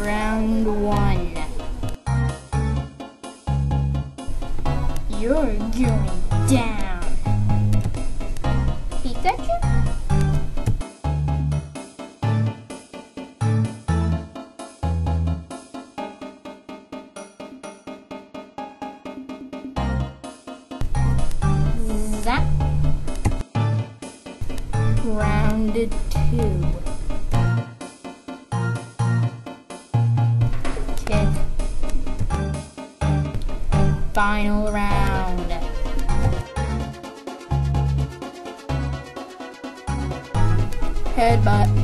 Round 1. You're going down. Pikachu? Zap. Round 2. Kick. Final round. Headbutt.